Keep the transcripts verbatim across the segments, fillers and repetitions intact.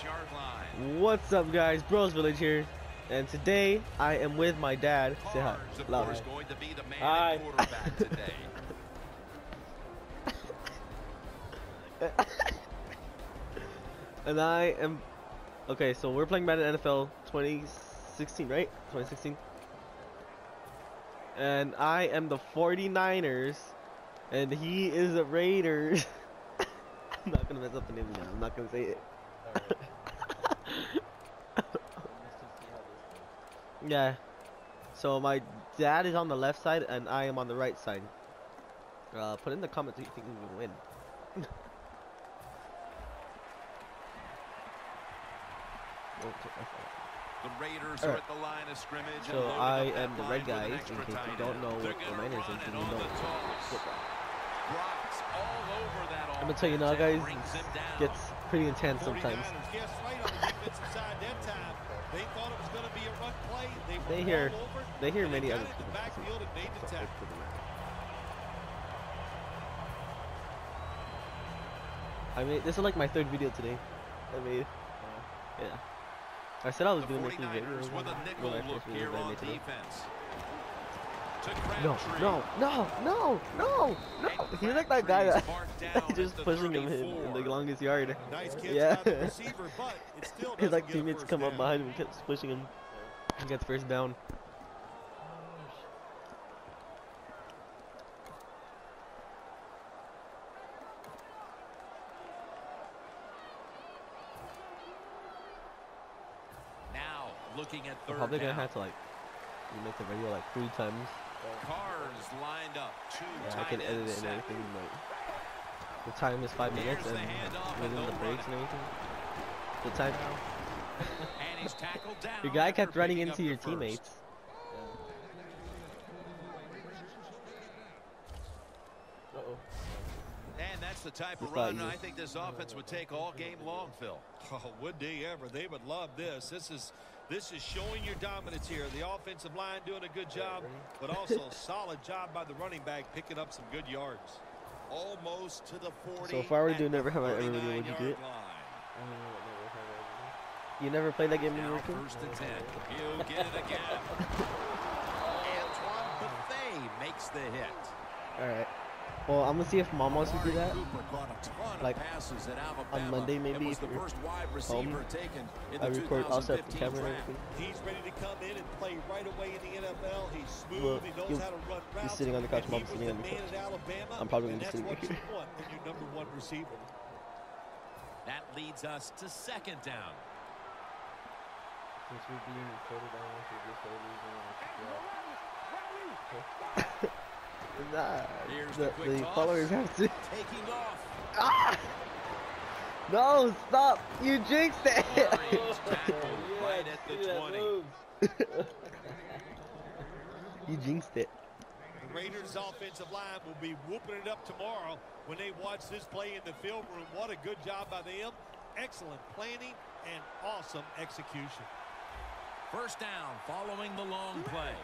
six-yard line. What's up, guys? Bros Village here, and today I am with my dad. Say hi. Carr's, of Louder. course, going to be the man Hi. at quarterback today. And I am okay. So we're playing Madden N F L twenty sixteen, right? twenty sixteen. And I am the forty-niners, and he is the Raiders. I'm not gonna mess up the name now. I'm not gonna say it. Yeah. So my dad is on the left side, and I am on the right side. Uh, put in the comments if you think we can win. The Raiders All are right. at the line of scrimmage. So I am the red guy, in case you don't know what the Niners is, and you know football. I'm gonna tell you now, guys, it gets pretty intense sometimes. They hear, they hear many other people. I mean, this is like my third video today. I made, yeah. I said I was gonna make this video. With a nickel look here on defense. No, no, no, no, no, no. He's like that guy that just pushing him in, in the longest yard. Yeah. His like teammates come up behind him and keeps pushing him. He gets first down. Now looking at third. I'm probably gonna down. have to like make the video like three times. Cars lined up. Two Yeah, I can edit it and set. everything, but the time is five minutes and within the breaks and everything. The time. And he's tackled down. Your guy kept after running picking into up your the first. teammates. Uh-oh. And that's the type Just of thought run you- I think this offense would take all game long, Phil. Oh, would they ever? They would love this. This is this is showing your dominance here. The offensive line doing a good job, but also solid job by the running back picking up some good yards. Almost to the forty. So far, we at do the never have I ever video. Would you do it? forty-nine-yard line. You never played that game in Now your team? first and ten. He'll get it again. Antoine Buffet makes the hit. All right. Well, I'm gonna see if Mom wants to do that. Cooper caught a ton Like, of passes at Alabama. on Monday, maybe, and was the if you're first wide home. receiver taken in I the record. I'll set up the twenty fifteen camera and draft. everything. He's ready to come in and play right away in the N F L. He's smooth. Well, he knows he'll how to run be routes. sitting on the couch, and he Mom's was sitting on the the man couch. at Alabama, I'm probably and gonna be that's what sitting you want in your number one receiver. That leads us to second down. Since we're being recorded, I want to just Nah, Here's the, the quick the toss. followers have to. Taking off. Ah! No, stop! You jinxed it! Orange tackled right at the twenty. You jinxed it. The Raiders' offensive line will be whooping it up tomorrow when they watch this play in the film room. What a good job by them. Excellent planning and awesome execution. First down following the long play.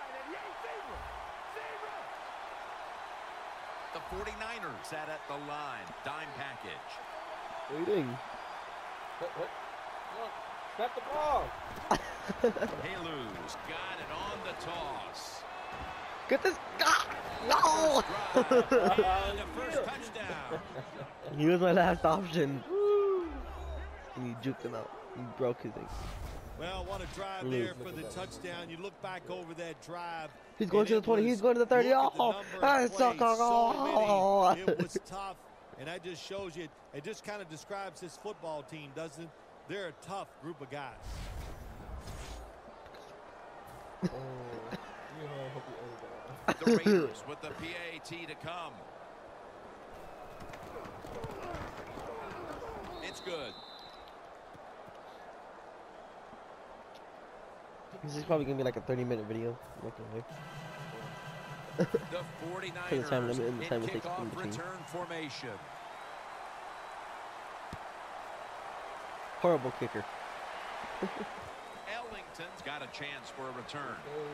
The forty-niners sat at the line. Dime package. What are you doing? What? What? Look, snap the ball. Haluz got it on the toss. Get this guy! No! And the first touchdown. He was my last option. And you juked him out. You broke his ankle. Well, what a drive Lose. there for the touchdown. You look back over that drive. He's going and to the it twenty. was- He's going to the thirty. look at the Oh, number of I suck. plays, so Oh. many. It was tough, and that just shows you. It just kind of describes this football team, doesn't it? They're a tough group of guys. The Raiders with the P A T to come. It's good. This is probably gonna be like a thirty minute video. The forty-niners the time limit and the in time it takes in kickoff between. return formation. Horrible kicker. Ellington's got a chance for a return.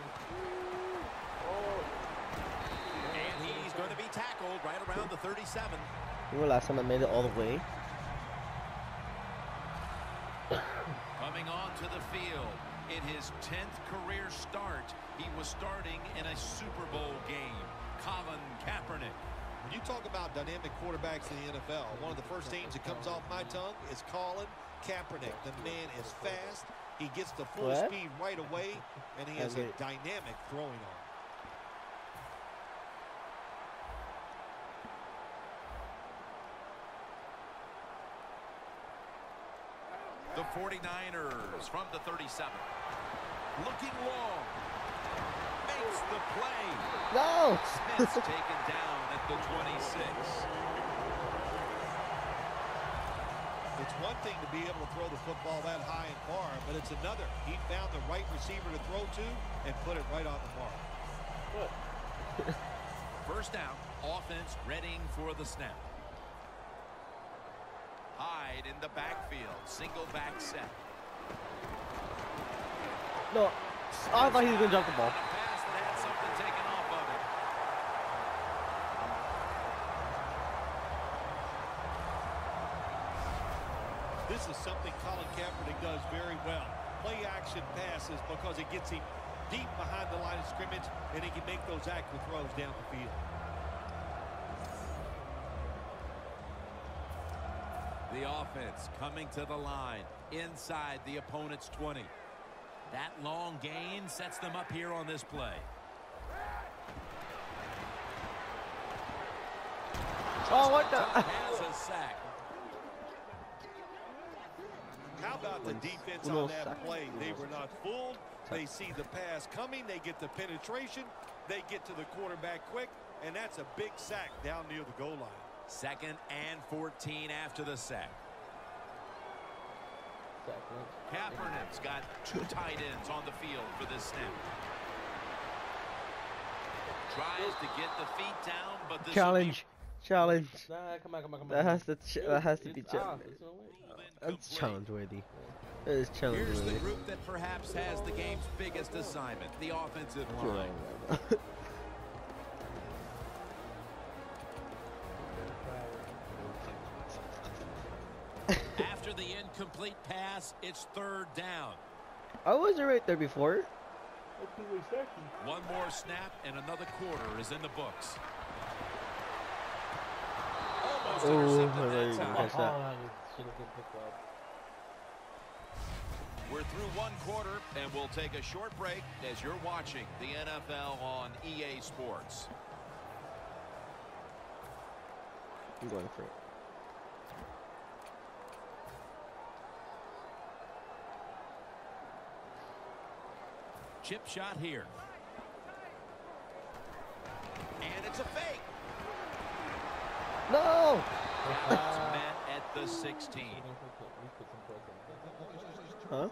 And he's going to be tackled right around the thirty-seven. Remember last time I made it all the way? coming onto the field. In his tenth career start, he was starting in a Super Bowl game. Colin Kaepernick. When you talk about dynamic quarterbacks in the N F L, one of the first names that comes off my tongue is Colin Kaepernick. The man is fast. He gets the full what? speed right away, and he has a dynamic throwing arm. The forty-niners from the thirty-seven. Looking long. Makes the play. No! Smith's taken down at the twenty-six. It's one thing to be able to throw the football that high and far, but it's another. He found the right receiver to throw to and put it right on the mark. Good. First down, offense readying for the snap. Hyde in the backfield, single back set. No. Oh, I thought he was going to jump the ball. A pass that had something taken off of it. This is something Colin Kaepernick does very well. Play action passes because it gets him deep behind the line of scrimmage, and he can make those accurate throws down the field. The offense coming to the line inside the opponent's twenty. That long gain sets them up here on this play. Oh, what the? Has a sack. How about the defense on that play? They were not fooled. They see the pass coming. They get the penetration. They get to the quarterback quick, and that's a big sack down near the goal line. Second and fourteen after the sack. Kaepernick's got two tight ends on the field for this snap. Tries to get the feet down, but this Challenge. Challenge. Nah, come on, come on, come on. That has to, ch that has to be It's challenge. off. It's no way. That's challenge worthy. That is challenge Here's the worthy. group that perhaps has the game's biggest assignment, the offensive line. After the incomplete pass, it's third down. I wasn't right there before. One more snap and another quarter is in the books. Almost Oh, intercepted there you that go. time. Catch that. Oh, should have been picked up. We're through one quarter, and we'll take a short break as you're watching the N F L on E A Sports. I'm going for it. Chip shot here. And it's a fake. No! It's met at the sixteen. Huh?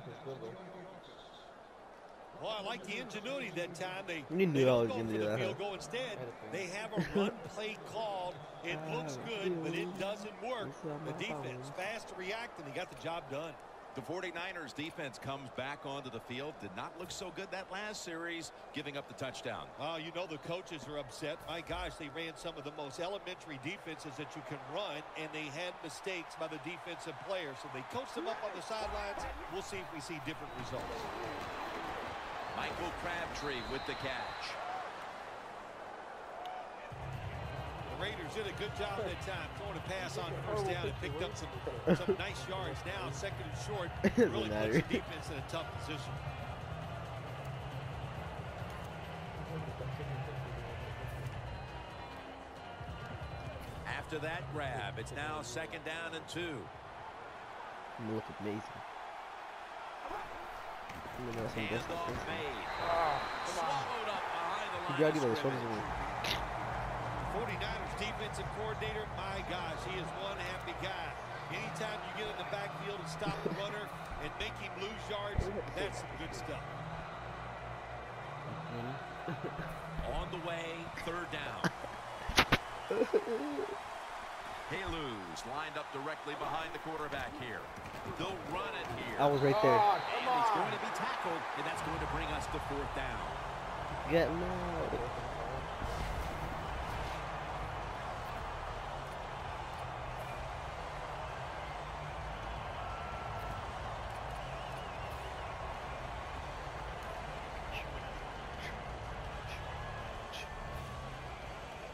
Well, I like the ingenuity that time. They, You knew they I don't was go gonna for do the that, field huh? goal instead. They have a run play called. It looks good, but it doesn't work. The defense fast to react, and they got the job done. The forty-niners defense comes back onto the field. Did not look so good that last series, giving up the touchdown. Oh, you know the coaches are upset. My gosh, they ran some of the most elementary defenses that you can run, and they had mistakes by the defensive players. So they coached them up on the sidelines. We'll see if we see different results. Michael Crabtree with the catch. The Raiders did a good job that time, throwing a pass on first down and picked up some, some nice yards. Now, second and short, really puts the defense in a tough position. After that grab, it's now second down and two. You look amazing. Handoff made. Oh, come on. Swallowed up behind the line Good of job, scrimmage. forty-niners defensive coordinator, my gosh, he is one happy guy. Anytime you get in the backfield and stop the runner and make him lose yards, that's some good stuff. On the way, third down. Halus lined up directly behind the quarterback here. They'll run it here. I was right there. Oh, And come he's on. going to be tackled, and that's going to bring us to fourth down. Get no.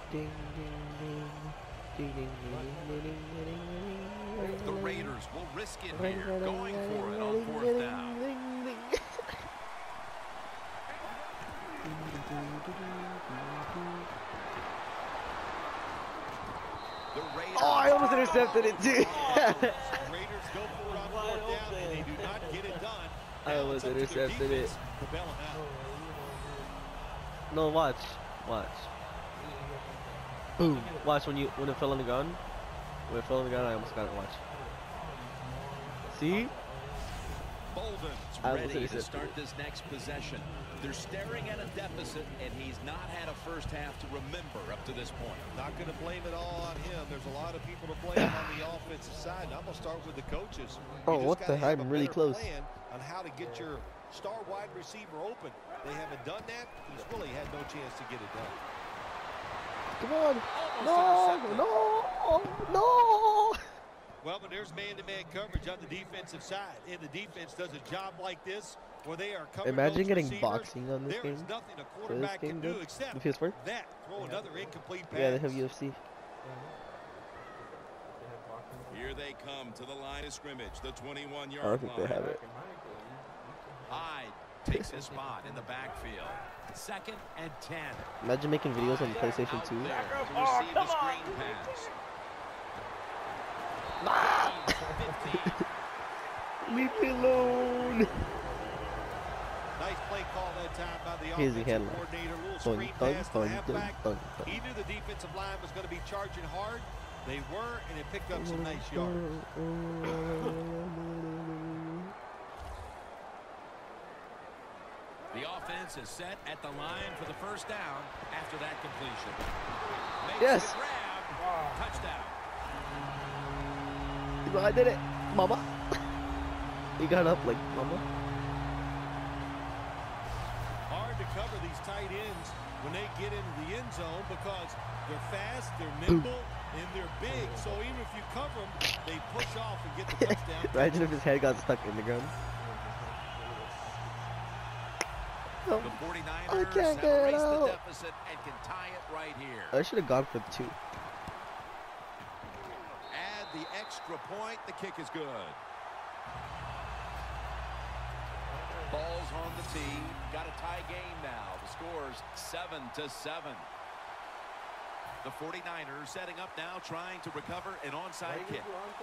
Ding, ding, ding. Ding, ding, ding, ding, ding, ding, ding. The Raiders will risk it here, going for it on fourth down. The Raiders. Oh, I almost intercepted it too. Raiders go for it on fourth down, and they do not get it done. I almost intercepted it. To bail them out. No, watch, watch. Boom. Watch when you when it fell on the ground. When it fell on the ground, I almost got it. Watch. See? Bolden's I almost ready to intercepted start it. this next possession. They're staring at a deficit, and he's not had a first half to remember up to this point. Not going to blame it all on him. There's a lot of people to blame on the offensive side. And I'm going to start with the coaches. Oh, You just what the gotta have heck? a I'm really better close. plan on how to get your star wide receiver open. They haven't done that. He's really had no chance to get it done. Come on. Almost No, no, no. Well, but there's man-to-man coverage on the defensive side, and the defense does a job like this where they are covering Imagine those getting receivers. boxing on this There game. is nothing a For this quarterback game, can do dude. except The P S four? that. Throw another incomplete pass. Yeah, they have U F C. Here they come to the line of scrimmage, the twenty-one I yard don't think line. they have it. Hyde takes his spot in the backfield. Second and ten. Imagine making videos on the PlayStation Out two. there to receive the screen pass. fifteen. Leave me alone. Nice play call that time by the Here's the offensive headline. coordinator. A little Dun, screen dun, pass to dun, the dun, halfback. dun, dun. He knew the defensive line was going to be charging hard. They were, and it picked up some nice yards. The offense is set at the line for the first down after that completion. Makes Yes. the grab. Touchdown. I did it, mama. He got up like mama. Hard to cover these tight ends when they get into the end zone because they're fast, they're nimble, and they're big. So even if you cover them, they push off and get the touchdown. Imagine if his head got stuck in the ground. The I forty-niners can't have get it erased the out. deficit and can tie it right here. I should have gone for two. Add the extra point. The kick is good. Ball's on the tee. Got a tie game now. The score's seven to seven. The forty-niners setting up now, trying to recover an onside kick.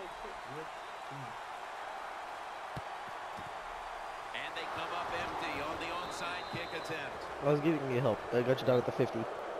And they come up empty on the onside kick attempt. I was giving you help. I got you down at the fifty.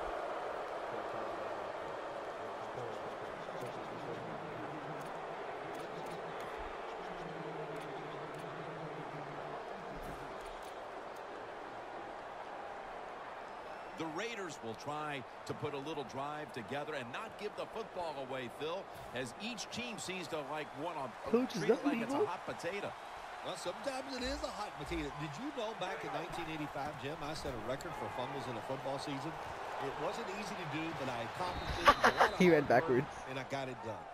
The Raiders will try to put a little drive together and not give the football away, Phil, as each team seems to like want to Coach, is treat it that like it's a legal? hot potato. Well, sometimes it is a hot potato. Did you know back in nineteen eighty-five, Jim, I set a record for fumbles in a football season? It wasn't easy to do, but I accomplished it. with a lot of He hard ran work, backwards. And I got it done.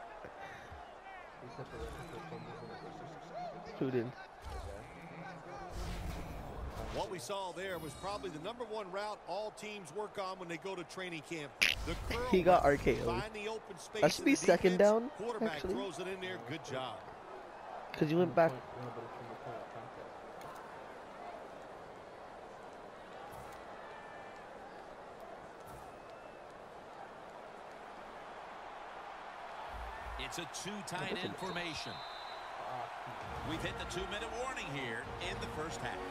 Who did? What we saw there was probably the number one route all teams work on when they go to training camp. The curl He got route. R K O'd. Find the open space That should in be the second defense. down, Quarterback actually. throws it in there. Good job. Because you went back. It's a two tight end formation. We've hit the two-minute warning here in the first half.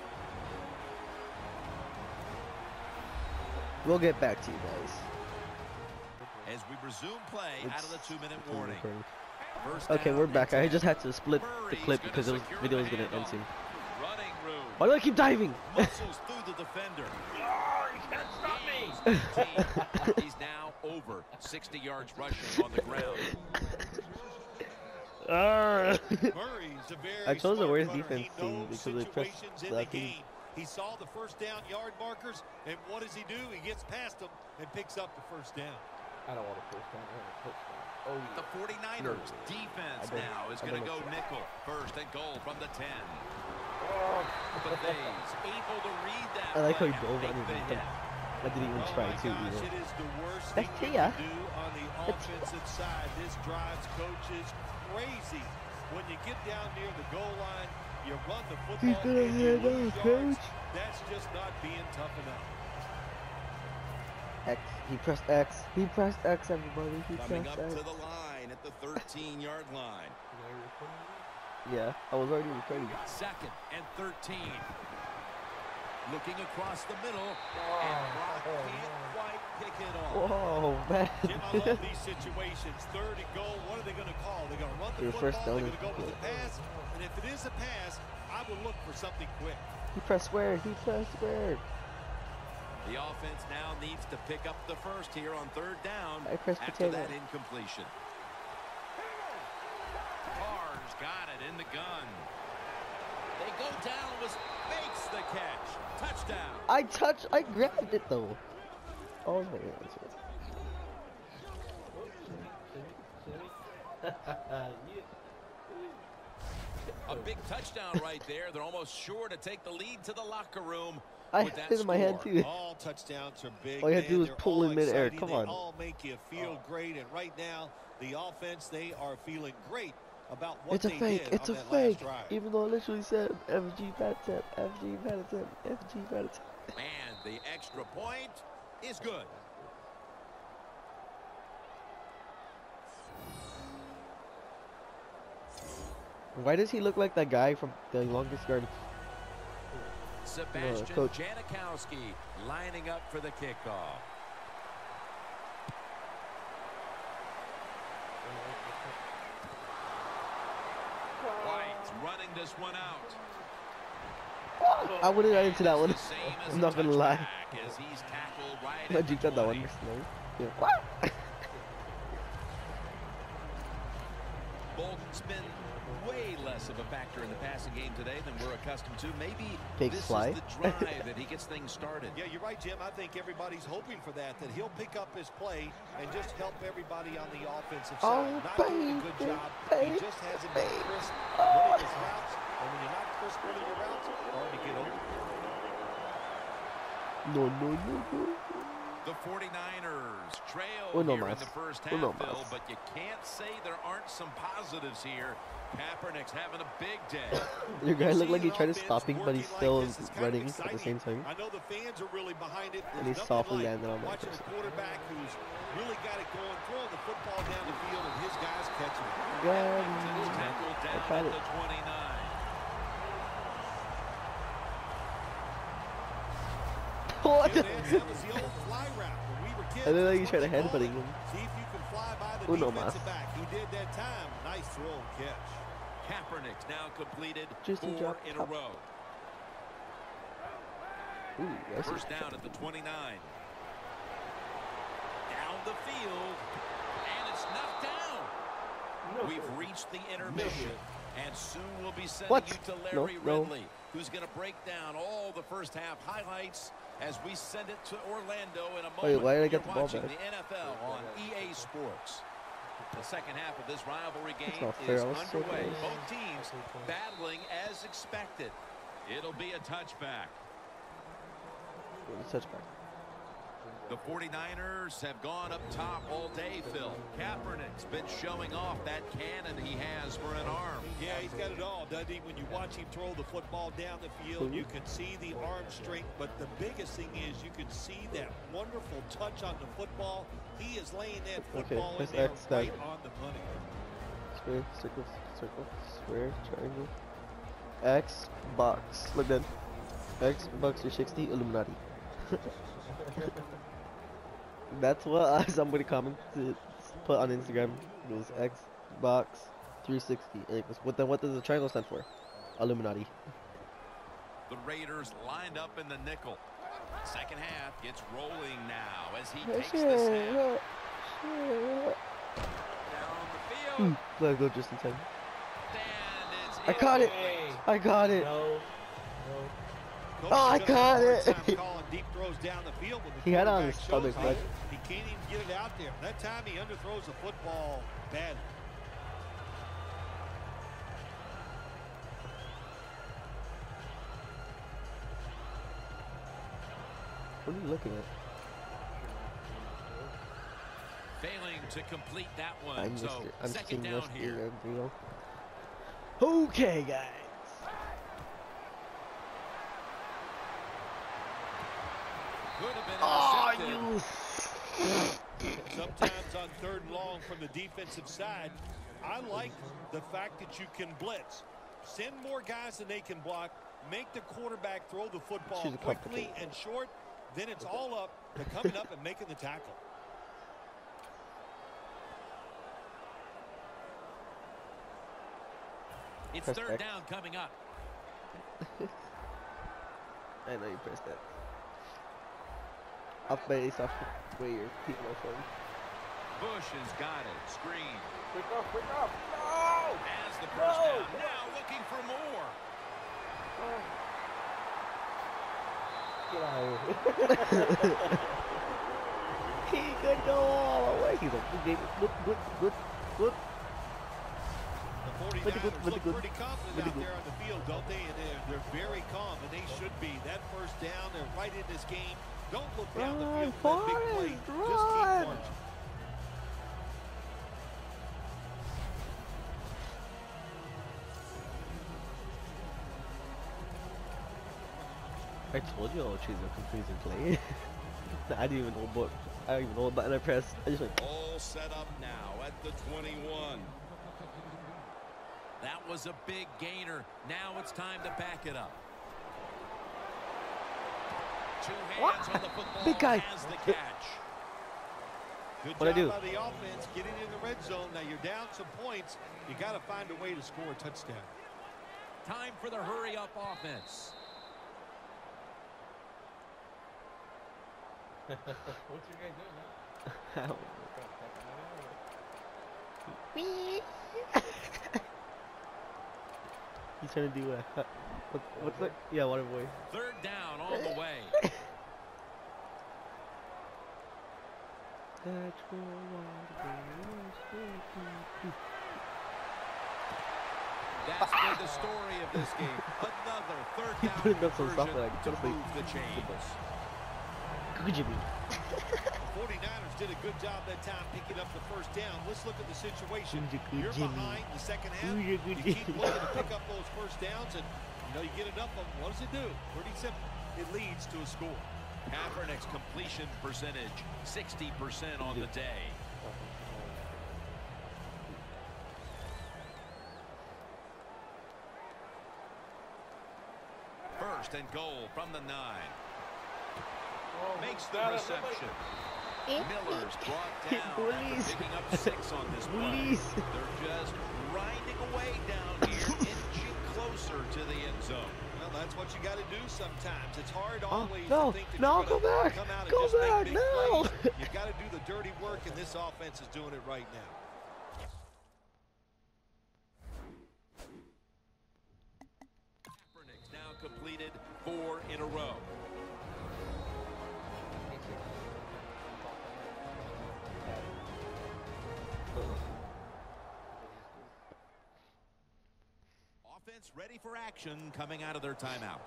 We'll get back to you guys. As we resume play out of the two-minute warning. First Okay, down we're back. and I just ten. had to split the Murray's clip gonna because the secure video the was going to end handoff. soon. Running room. Why do I keep diving? Muscles through the defender. Gains fifteen. He's now over sixty yards rushing on the ground. Ah. Murray's a very I chose the smart worst runner. defense He team knows because they pressed situations in the that team. game. He saw the first down yard markers, and what does he do? He gets past them and picks up the first down. I don't want a first down. I want a touchdown. Oh, The forty-niners defense now is going to go nickel. First and goal from the ten. But they's able to read that I like how play he and dove make underneath the him. hit. I didn't even Oh try my to gosh, either. it is the worst That's thing you Tia. can do on the That's offensive side. This drives coaches crazy. When you get down near the goal line, you run the He's football gonna and you head lose out, yards. coach. That's just not being tough enough. X. He pressed X. He pressed X, everybody. He Coming pressed up X. to the line at the thirteen yard line. Yeah, I was already recording. Second and thirteen. Looking across the middle, Oh, and Brock oh, can't no. quite pick it off. Whoa, man. Jim, I love these situations. Third and goal. What are they going to call? They're going to run the Your football. first They're down going to go is with the pass. And if it is a pass, I would look for something quick. He pressed square. He pressed square. The offense now needs to pick up the first here on third down I pressed after potato. that incompletion. Carr's got it in the gun. They go down, was makes the catch. Touchdown. I touched. I grabbed it though. Oh my god. A big touchdown right there. They're almost sure to take the lead to the locker room. I with had that it in my hand score. too. All touchdowns are big. All you had to man. do was They're pull all in midair. exciting. Come they on. all make you feel great. And right now, the offense, they are feeling great about what It's a they fake. did It's on a that fake. last drive. Even though I literally said F G bad tip, F G bad tip, F G bad tip. And the extra point is good. Why does he look like that guy from the longest yard? Sebastian Coach. Janikowski lining up for the kickoff. White's running this one out. I wouldn't run into that one. The same as I'm a not gonna lie. touchback as he's tackled right I at the juked at that one. twenty. Yeah. Bolton's been way less of a factor in the passing game today than we're accustomed to. Maybe Big this fly. is the drive that he gets things started. Yeah, you're right, Jim. I think everybody's hoping for that, that he'll pick up his play and just help everybody on the offensive Oh, side. Not doing a good baby, job. baby, He just hasn't been baby. crisp running his routes. And when you're not crisp running your routes, it's hard to get over. No, no, no, no. The forty-niners trail Uno here más. in the first half, Uno Phil, más. but you can't say there aren't some positives here. Kaepernick's having a big day. Your guy looked Seeing like he an tried to offense stop him, but he's working still like this is kind of running at the exciting. same time. I know the fans are really behind it. And There's he nothing softly like landed on that watching a person. quarterback who's really got it going, throwing the football down the field, and his guys catching it. God, It's tackled I down caught at it. the twenty-nine. What? Jim Nance, that was the old fly route when we were kids. And then like, That's he tried to what they headbutt called him. it. See if you can fly by the Uno defensive más. back. He did that time. Nice throw and catch. Kaepernick's now completed Justin four drop in a top. row. Ooh, that's First down at the twenty-nine. Down the field, and it's knocked down. No. We've reached the intermission, and soon we'll be sending What? you to No, Larry no. Ridley, who's going to break down all the first half highlights as we send it to Orlando in a moment. Wait, why did I get You're the ball watching back? the N F L on E A Sports. The second half of this rivalry game not fair. is I was so underway. close. Both teams battling as expected. It'll be a touchback. touchback. The forty-niners have gone up top all day, Phil. Kaepernick's been showing off that cannon he has for an arm. Yeah, he's got it all, doesn't he? When you watch him throw the football down the field, you can see the arm strength, but the biggest thing is you can see that wonderful touch on the football. He is laying that Okay, football that's in there X, right that. on the money. Square, circle, circle, square, triangle. X, box. Look then. X, box three sixty, Illuminati. That's what uh, somebody commented, put on Instagram. It was X, box three sixty. And it was, what, then what does the triangle stand for? Illuminati. The Raiders lined up in the nickel. Second half gets rolling now as he Yeah, takes sure, the snap. yeah, sure. Down the Hmm, field. Let's go just in time. And it's I caught it. Hey. I got it. No. No. Coach Oh, I is gonna have caught a hard it. time calling deep throws down the field when the He had it on quarterback his stomach, shows but- up. He can't even get it out there. That time he underthrows the football badly. What are you looking at? to complete that one. I'm just, so I'm second down here. Real. Okay, guys. Could have been Oh, intercepted. you. Sometimes on third and long from the defensive side, I like the fact that you can blitz. Send more guys than they can block. Make the quarterback throw the football quickly and short. Then it's all up to coming up and making the tackle. It's Press third X. down coming up. I know you pressed that. Off base, off where your people are from. Bush has got it. Screen. Quick off, quick off. No! Has the first No! down. Now looking for more. Get out of here. He could go all the way. He's like, good, good, good, good, good. The forty-niners look pretty confident out there on the field, don't they? And they're, they're very calm, and they should be. That first down, they're right in this game. Don't look down the field for that big play. Just keep marching. I told you I'll choose a confusing play. I didn't even know what I don't even know what button I pressed. I just like All set up now at the twenty-one. That was a big gainer. Now it's time to back it up. Two hands what? on the football. Big guy. Has the catch. Good What'd I job do? by the offense getting in the red zone. Now you're down some points. You got to find a way to score a touchdown. Time for the hurry-up offense. What's your guy doing, man? He's trying to do a what, what's that? Yeah, water boy. Third down on the way. That's been the story of this game. Another third He down put it up some stuff conversion like to just move like the chains. good Jimmy. The forty-niners did a good job that time picking up the first down. Let's look at the situation. You're behind the second half. You keep looking to pick up those first downs, and you know you get enough of them. What does it do? Pretty simple. It leads to a score. Kaepernick's completion percentage, sixty percent on the day. First and goal from the nine. Makes the reception. Miller's brought down after picking up six on this play. They're just grinding away down here, inching closer to the end zone. Well, that's what you got to do sometimes. It's hard Oh, always no, to think that no, you're go gonna back, come out and go just make back, big no. plays. You've got to do the dirty work, and this offense is doing it right now. Kaepernick's now completed four in a row. Offense ready for action coming out of their timeout.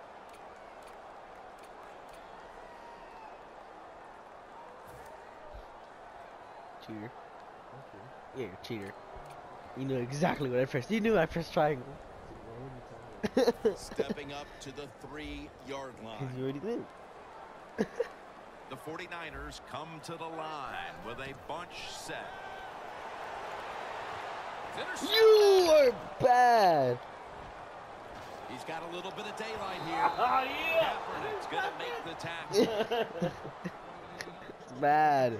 Cheater. Yeah, you're a cheater. You knew exactly what I pressed. You knew I pressed triangle. Stepping up to the three-yard Because line. you already knew. The forty-niners come to the line with a bunch set. You are bad. He's got a little bit of daylight here. Oh, yeah. Kaepernick's going to make the tackle. It's bad.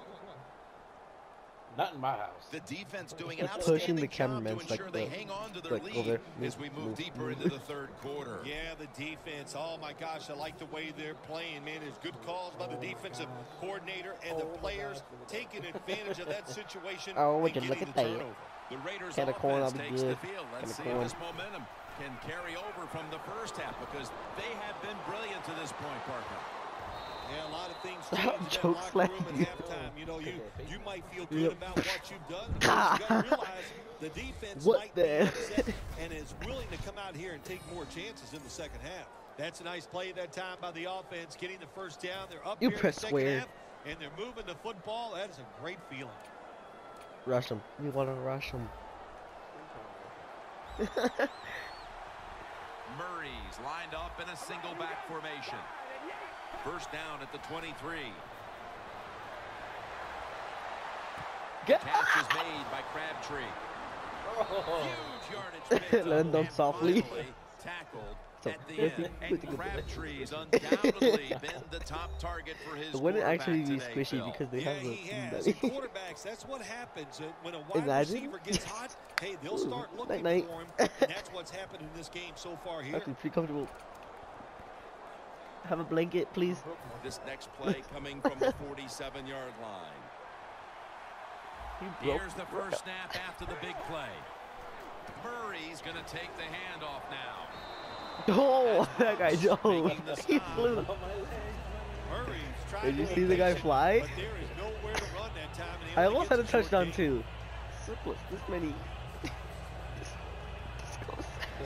Not in my house. The defense doing an Pushing outstanding the job to cameraman's ensure like they the- hang on to their like lead over. as we move Move, deeper move. into the third quarter. Yeah, the defense. Oh, my gosh, I like the way they're playing, man. There's good calls by the defensive coordinator and the players taking advantage of that situation Oh, we and can look getting at the that. turnover. The Raiders Can of corn, offense I'll be takes the good. field. Can Let's of see if corn. this momentum can carry over from the first half because they have been brilliant to this point, Parker. Yeah, a lot of things Stop change in that choke locker room slamming. at halftime. You know, you you might feel good Yep. about what you've done. But you got to realize the defense What might the- be upset and is willing to come out here and take more chances in the second half. That's a nice play that time by the offense, getting the first down. They're up You here in press the second square. half, and they're moving the football. That is a great feeling. Rush him. You want to rush him. Murray's lined up in a single back formation. First down at the twenty-three. Get Catch is made by Crabtree. Huge yardage picked up, Land them and softly. finally tackled So, at the end. And Crabtree's undoubtedly been the top target for his it wouldn't actually be today, squishy Phil. because they Yeah, have he has. the. And quarterbacks, that's what happens. Uh, when a wide Imagine. receiver gets hot, hey, they'll Ooh, start looking night, for him. night. And that's what's happened in this game so far here. Actually, pretty comfortable. Have a blanket, please. This next play coming from the forty-seven yard line. Here's the first snap after the big play. Murray's going to take the handoff now. Oh, that guy dove. Making the He stop. flew. Murray's trying Did you to see be the guy patient, fly? But there is nowhere to run that time. And he I only almost had a gets short touchdown gain. too. Simplest. This many. this, this close.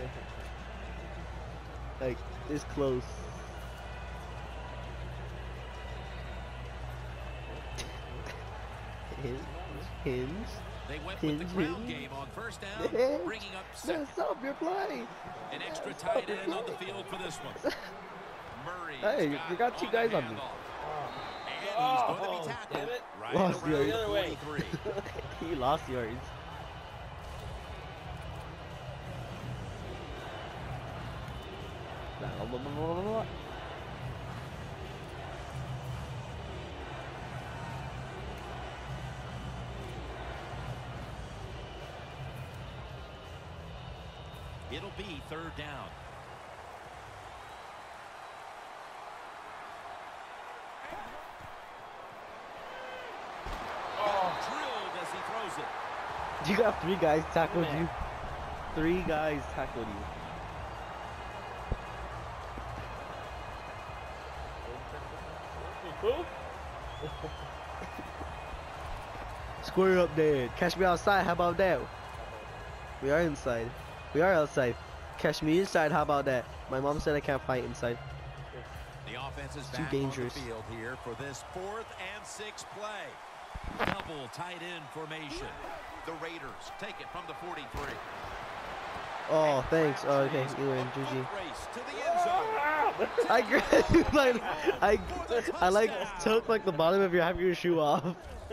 Like this close. Hinge. Hinge. They went with the Hinge, ground hinge. game on first down, Hinge. bringing up second. Mess up your play. An extra tight end on the field for this one. Murray. Hey, you got two guys on me. And he's going to Oh, be tackled damn it. right Lost around yards. the The other way. forty-three. He lost yards. Blah, blah, blah, blah, blah. It'll be third down. Oh. Drilled as he throws it. You got three guys tackled you. Three guys tackled you. Square up there. Catch me outside. How about that? We are inside. We are outside. Catch me inside. How about that? My mom said I can't fight inside. The offense is Too back dangerous. on the field here for this fourth and sixth play. Double tight end formation. The Raiders take it from the forty-three. Oh, thanks. Oh, okay. You win. G G. Race to the end zone. I grabbed, like, I, I like took like the bottom of your half of your shoe off.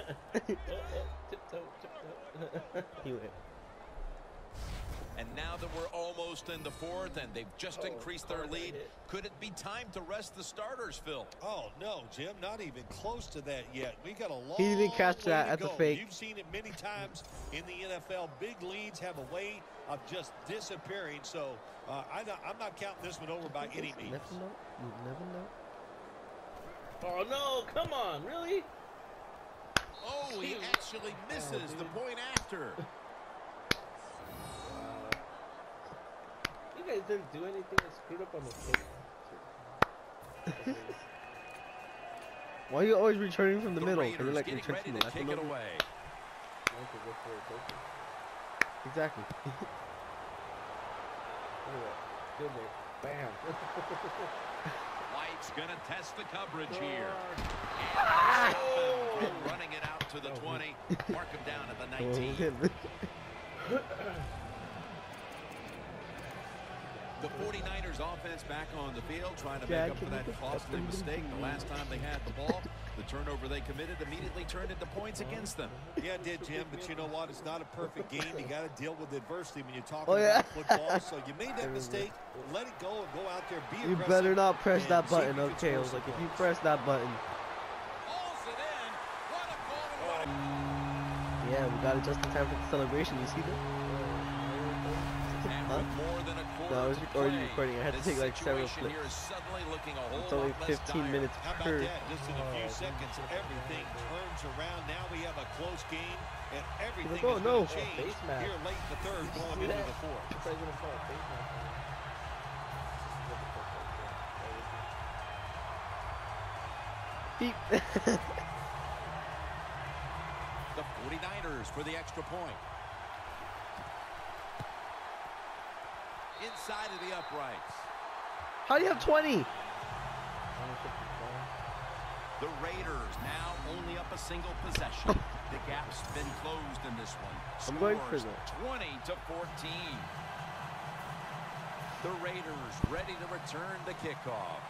He went. And now that we're almost in the fourth and they've just increased their lead, could it be time to rest the starters, Phil? Oh, no, Jim, not even close to that yet. We got a long He didn't catch way that to at the go. fake. You've seen it many times in the N F L. Big leads have a way of just disappearing. So uh, I not, I'm not counting this one over by any means. Never know. You never know. Oh no, come on, really? Oh, he actually misses the point after. You guys didn't do anything that screwed up on the kick. Why are you always returning from the, The middle? Raiders Can you like getting return ready from the to left? kick and it over? away. Exactly. Good there. Bam. White's going to test the coverage here. Ah! And running it out to the twenty. Mark him down at the nineteen. Oh, The forty-niners offense back on the field trying to Jack, make up for can you that put costly up the mistake the last time they had the ball. The turnover they committed immediately turned into points against them. Yeah, it did, Jim, but you know what? It's not a perfect game. You got to deal with adversity when you're talking Oh, yeah. about football. So you made that mistake. Let it go and go out there, be You aggressive. better not press and that see if button. you can Okay, I score was some like, if you points. press that button. Hauls it in. What a goal and what a Yeah, we got it just in time for the celebration. You see that? And Huh? with more than a quarter No, I was to already play, recording. I had to this take like several situation flips. here is suddenly looking a whole It's only lot less fifteen dire. minutes How about per. that? Just in a few seconds, everything turns around. Now we have a close game, and everything Oh, is no. going to change Face mask. here late in the third, going See into that? the fourth. President Paul, face mask on. Beep. The forty-niners for the extra point. Inside of the uprights. How do you have twenty? The Raiders now only up a single possession. The gap's been closed in this one. I'm going for Scores that. twenty to fourteen. The Raiders ready to return the kickoff.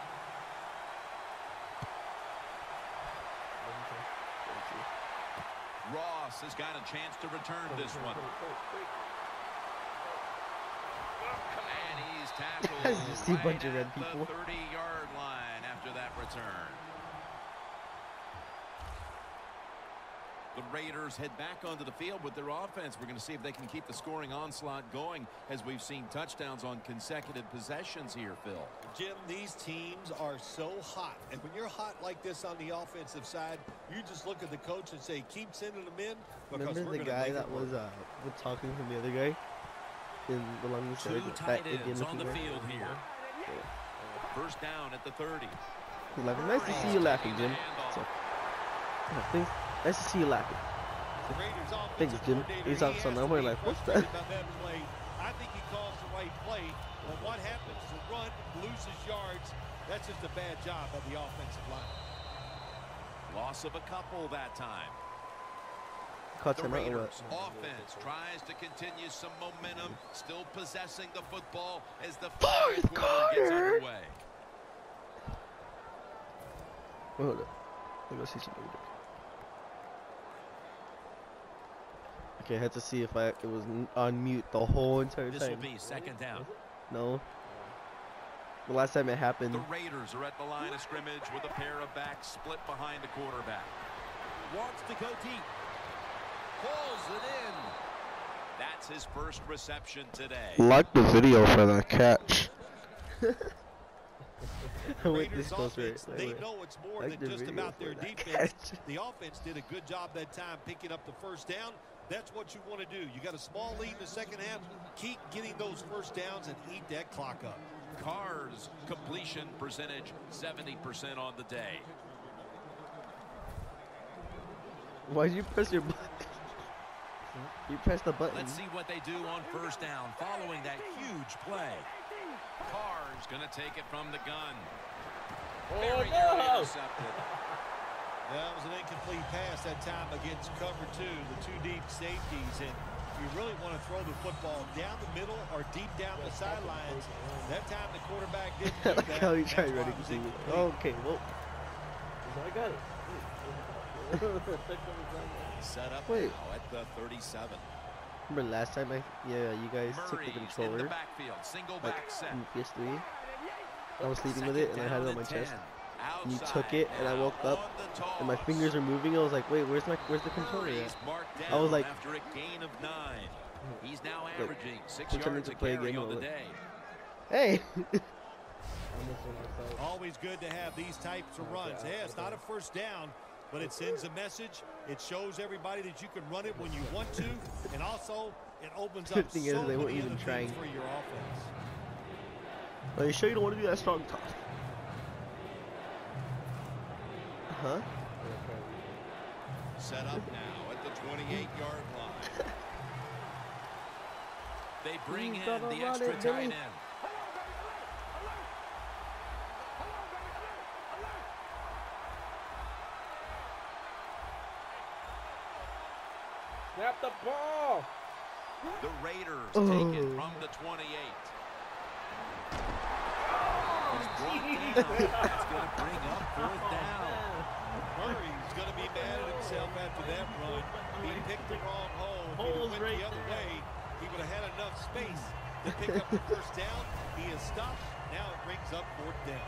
Ross has got a chance to return this one. And he's tackled Just see a bunch right of red at people. the thirty-yard line after that return. The Raiders head back onto the field with their offense. We're going to see if they can keep the scoring onslaught going as we've seen touchdowns on consecutive possessions here, Phil. Jim, these teams are so hot. And when you're hot like this on the offensive side, you just look at the coach and say, keep sending them in. Remember the guy that was uh, was talking from the other guy? In the long Two tight ends on the field here. First down at the thirty. Laughing. Nice to see you laughing, Jim. So, yeah, thanks. Nice to see you laughing. Thanks, Jim. He's off son. I'm like, what's that? I think he calls the right play. But what happens to run, loses yards, that's just a bad job of the offensive line. Loss of a couple that time. Caught The him out or Raiders what? offense tries to continue some momentum, still possessing the football as the Fourth fourth quarter gets quarter. underway. Wait, hold up. Let me go see something. Okay, I had to see if I it was n- on mute the whole entire This will time. be second down. No. The last time it happened. The Raiders are at the line of scrimmage with a pair of backs split behind the quarterback. Wants to go deep. Pulls it in. That's his first reception today. Like the video for that catch. I went Raiders this close right. offense, they know it's more Like than the just video about their for that defense. catch. The offense did a good job that time picking up the first down. That's what you want to do. You got a small lead in the second half. Keep getting those first downs and eat that clock up. Carr's completion percentage seventy percent on the day. Why'd you press your button? You pressed the button. Let's see what they do on first down following that huge play. Carr's going to take it from the gun. Oh, Very no. nearly intercepted. That was an incomplete pass that time against cover two, the two deep safeties. And you really want to throw the football down the middle or deep down the sidelines. That time the quarterback didn't do Like that. how he tried That's why running it was to me. incomplete. Okay, well. I got it. Set up Wait. now at the thirty-seven. Remember last time I, yeah, you guys took Murray's the in the controller, backfield, single like back set. in P S three. I was sleeping with it and I had it on my chest. And you Outside took it and I now woke up on the and my toss. fingers are moving. I was like, wait, where's my, where's the controller Murray's at? marked I was down like- after a gain of nine. He's now Look, averaging six pretending yards to a play a carry game on the of it. day. Hey! Always good to have these types of runs. Yeah, it's not a first down, but it sends a message. It shows everybody that you can run it when you want to, and also it opens up Good thing is so they weren't many even other trying. things for your offense. Are you sure you don't want to do that strong toss? Huh? Set up now at the twenty-eight yard line. They bring He's in gonna the run extra it, tight Billy. end. Snap the ball. The Raiders Oh. take it from the twenty-eight. He's brought down. That's going to bring up fourth down. Murray's going to be mad at himself after that run. He picked the wrong hole. If he Hole's went right the other there. way, he would have had enough space to pick up the first down. He is stopped. Now it brings up fourth down.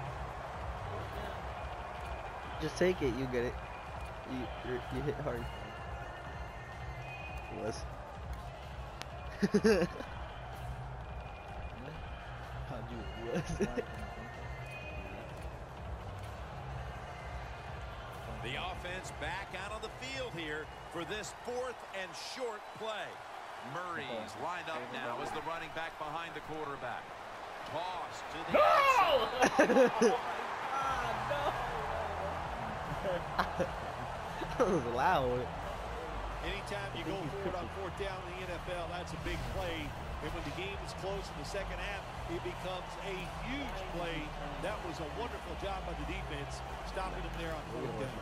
Just take it, you get it. You, you're, you hit hard. It was. How'd you was? The offense back out on the field here for this fourth and short play. Murray's lined up now as the running back behind the quarterback. Toss to the outside. That was loud. Anytime you go forward on fourth down in the N F L, that's a big play. And when the game is close in the second half, it becomes a huge play. That was a wonderful job by the defense, stopping them there on fourth down.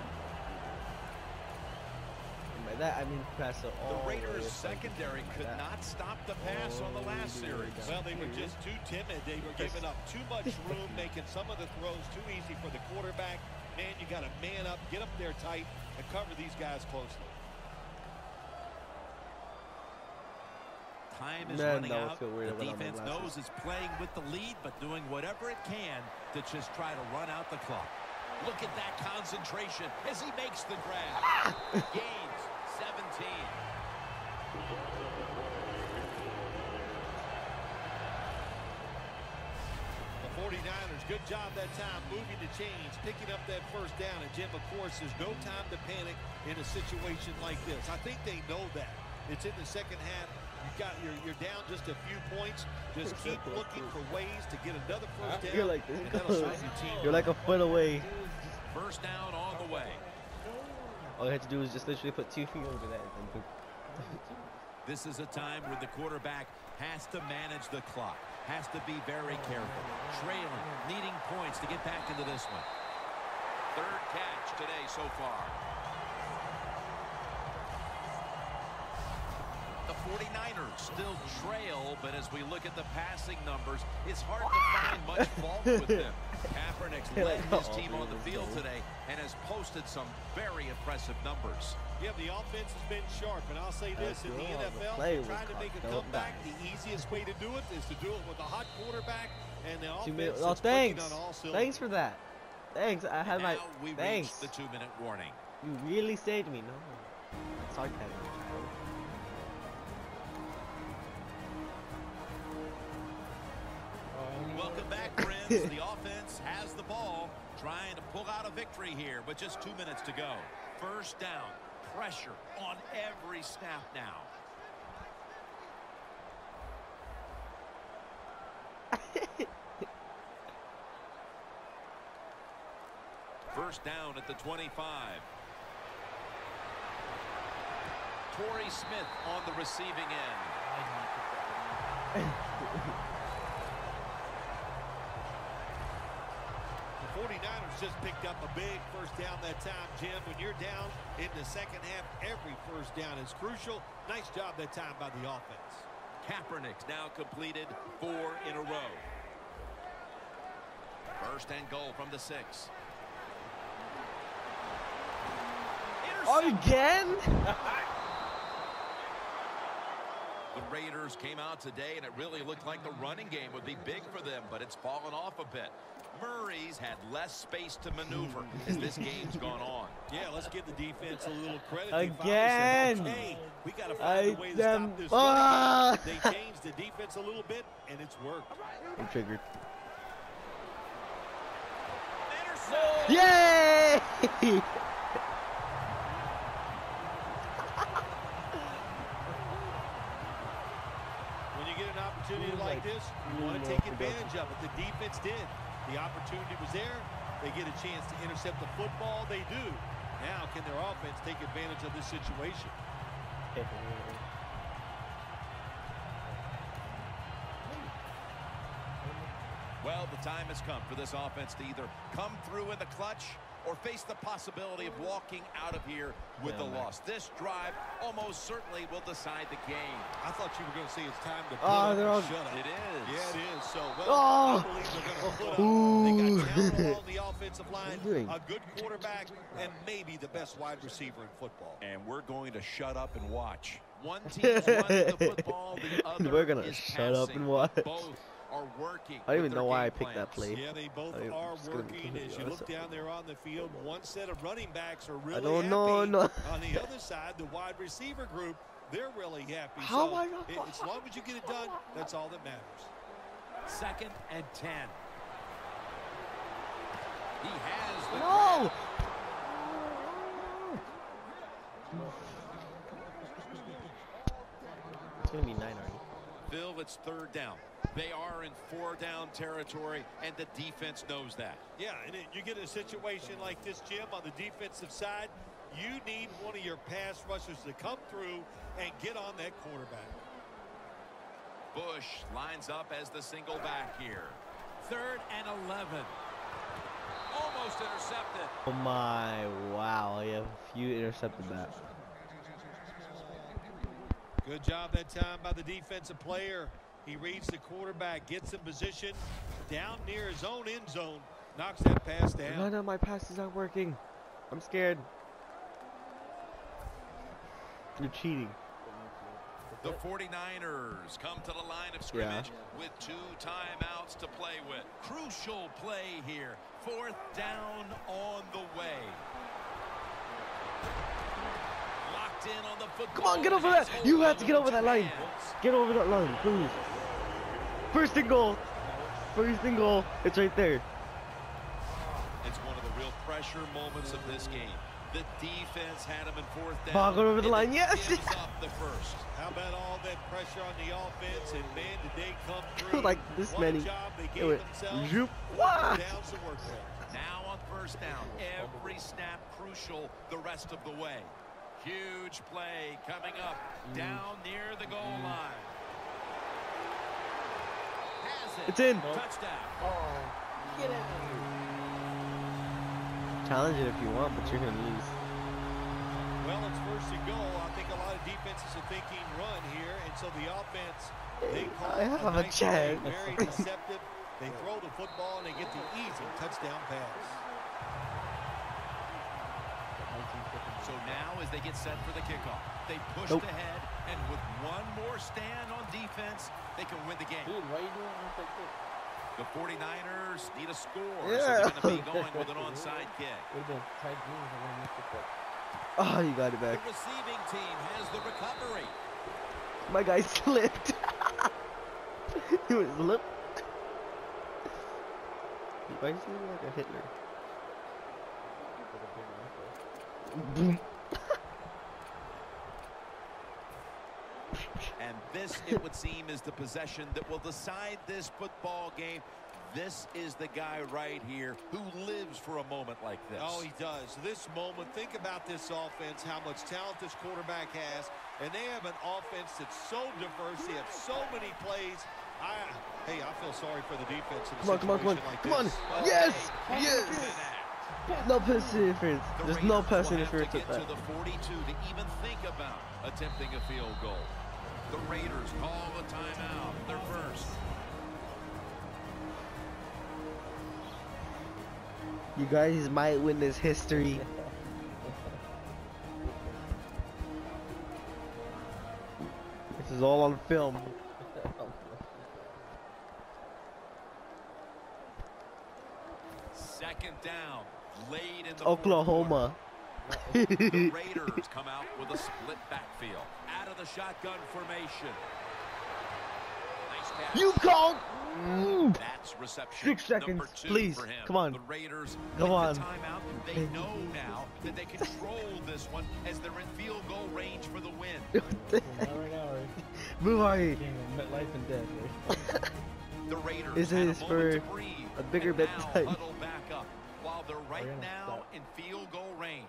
By that, I mean pass it all the Raiders' the secondary could like not stop the pass on the last series. Well, they were just too timid. They were giving up too much room, making some of the throws too easy for the quarterback. Man, you got to man up, get up there tight, and cover these guys closely. Time is Man, running no, out. feel weird The about defense my knows it's playing with the lead, but doing whatever it can to just try to run out the clock. Look at that concentration as he makes the grab. Gains seventeen. The forty-niners, good job that time moving the chains, picking up that first down. And Jim, of course, there's no time to panic in a situation like this. I think they know that. It's in the second half. You've got, you're, you're down just a few points. Just keep looking for ways to get another first down. You're like this and that'll close. show your team. You're like a foot away. First down on the way. All you had to do was just literally put two feet over that. And then This is a time where the quarterback has to manage the clock, has to be very careful, trailing, needing points to get back into this one. Third catch today so far. The forty-niners still trail, but as we look at the passing numbers, it's hard to find much fault with them. Kaepernick's led his team on the field today and has posted some very impressive numbers. Yeah, the offense has been sharp, and I'll say this, in the N F L, trying to make a comeback, the easiest way to do it is to do it with a hot quarterback, and the offense oh, is thanks. clicking on all cylinders. Thanks for that. Thanks. I had my. Now we Thanks. reach the two-minute warning. You really saved me. No. Sarcasm. Welcome back, friends. The offense has the ball, trying to pull out a victory here, but just two minutes to go. First down, pressure on every snap now. First down at the twenty-five. Torrey Smith on the receiving end. The forty-niners just picked up a big first down that time, Jim. When you're down in the second half, every first down is crucial. Nice job that time by the offense. Kaepernick's now completed four in a row. First and goal from the six. Again? The Raiders came out today, and it really looked like the running game would be big for them, but it's fallen off a bit. Murray's had less space to maneuver as this game's gone on. Yeah, let's give the defense a little credit. Again. Said, hey, we got to find I a way to them. stop this. Ah. They changed the defense a little bit, and it's worked. I'm triggered. Intercept. Yay! When you get an opportunity like this, you want to take advantage of it. The defense did. The opportunity was there. They get a chance to intercept the football. They do. Now, can their offense take advantage of this situation? Well, the time has come for this offense to either come through in the clutch or face the possibility of walking out of here with Yeah, the man. loss. This drive almost certainly will decide the game. I thought you were going to say it's time to put Oh, up they're and all- shut up. It is. Yeah, it is. So, well, Oh. I believe they're going to put up. Ooh. They got talent along the offensive line, What are you doing? a good quarterback, and maybe the best wide receiver in football. And we're going to shut up and watch. One team's running the football, the other We're gonna is shut up passing. and watch. Both are working. I don't with even their know why I game picked that plans. play. Yeah, they both I'm are just gonna be working. completely As you honest. look down there on the field, one set of running backs are really don't happy. know, no. On the other side, the wide receiver group, they're really happy. How so am I not- it- as long as you get it done, that's all that matters. Second and ten. He has the No! It's gonna be nine already. Phil, it's third down. They are in four down territory, and the defense knows that. Yeah, and it, you get a situation like this, Jim, on the defensive side, You need one of your pass rushers to come through and get on that quarterback. Bush lines up as the single back here. Third and eleven. Almost intercepted. Oh my, wow. Yeah, you intercepted that. Good job that time by the defensive player. He reads the quarterback, gets in position down near his own end zone, knocks that pass down. None of my passes are working. I'm scared. You're cheating. The forty-niners come to the line of scrimmage yeah. with two timeouts to play with. Crucial play here. Fourth down on the way. Locked in on the football. Come on, get over that. You have to get over that line. Get over that line, please. First and goal. First and goal. It's right there. It's one of the real pressure moments of this game. The defense had him in fourth down. Ball going over the line. Yes. Up the first. How about all that pressure on the offense, and man, did they come through? Like this what many. A job they gave themselves. Zoop. What? Downs to work there. Now on first down, every snap crucial the rest of the way. Huge play coming up down near the goal line. Has it. It's in. Touchdown. Oh, get out of here. Challenge it if you want, but you're gonna lose. Well, it's first and goal. I think a lot of defenses are thinking run here, and so the offense, they call I have a, a nice chance. play, very deceptive. They throw the football and they get the easy touchdown pass. So now as they get set for the kickoff, they push Nope. ahead, and with one more stand on defense, they can win the game. Dude, why are you doing this like this? The forty-niners need a score, Yeah. so they're going to be going with an onside kick. Would have been tight jeans and then missed it. Oh, you got it The back. receiving team has the recovery. My guy slipped. He was slip. Why is he like a Hitler? Boom. And this, it would seem, is the possession that will decide this football game. This is the guy right here who lives for a moment like this. Oh, he does. This moment, think about this offense, how much talent this quarterback has, and they have an offense that's so diverse. They have so many plays. I, hey, I feel sorry for the defense in a Come on, come on, come on, situation like come on. this. Yes, yes. No pass interference. The There's no Raiders pass will have interference to with get that. to the forty-two to even think about attempting a field goal. The Raiders call a timeout. They're first. You guys might witness history. This is all on film. Second down, late in the Oklahoma. The Raiders come out with a split backfield. Out of the shotgun formation. Nice catch. You called. Mm. That's reception. Six seconds, Number two please. for him. Come on. The Raiders Come with on. the timeout. They know now that they control this one as they're in field goal range for the win. Not right now, right? Move on. Game of life and death, right? The Raiders This had is a for moment to breathe, a bigger and bit now time. huddle back up while they're right gonna now stop. in field goal range.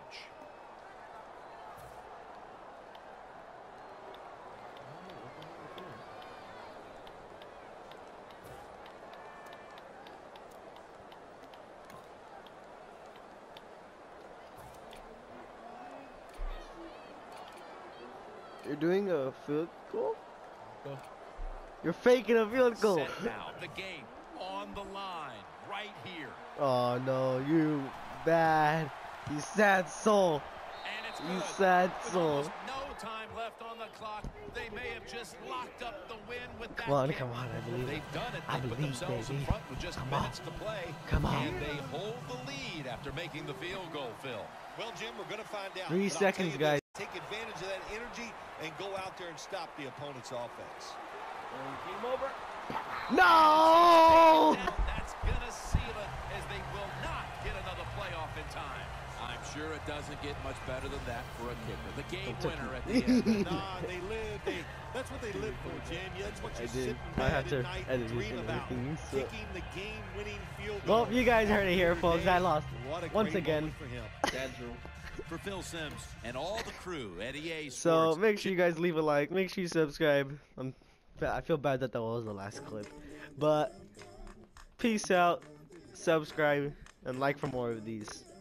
You're doing a field goal? Go. You're faking a field goal. Set now, the game on the line right here. Oh no, you bad. You sad soul. And it's You good. sad With soul. almost no time left on the clock, they may have just locked up the win with that Come on, kick. come on, I believe it. They've done it. I They put believe, themselves in baby. front with just Come on. minutes to play. Come on. And they hold the lead after making the field goal, Phil. Well, Jim, we're going to find out. Three But I'll tell seconds, you guys. this, take advantage of that energy and go out there and stop the opponent's offense. Game over. No! That's going to seal it as they will not get another playoff in time. I'm sure it doesn't get much better than that for a kicker. The game winner at the end. Nah, they live. They, that's what they live for, Jim. That's what you I sit did. in I bed have to at night edit and dream it and about. everything, so. Kicking the game-winning field goal. Well, you guys heard it here, folks. I lost What a once great again. moment for him. Dad's rule. For Phil Simms and all the crew at E A So Sports. make sure you guys leave a like. Make sure you subscribe. I'm, I feel bad that that was the last clip, but peace out. Subscribe and like for more of these.